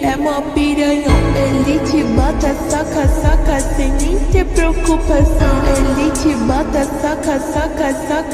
é mó piranhão. Ele te bota, saca, saca, sem nem ter preocupação. Ele te bota, saca, saca, saca.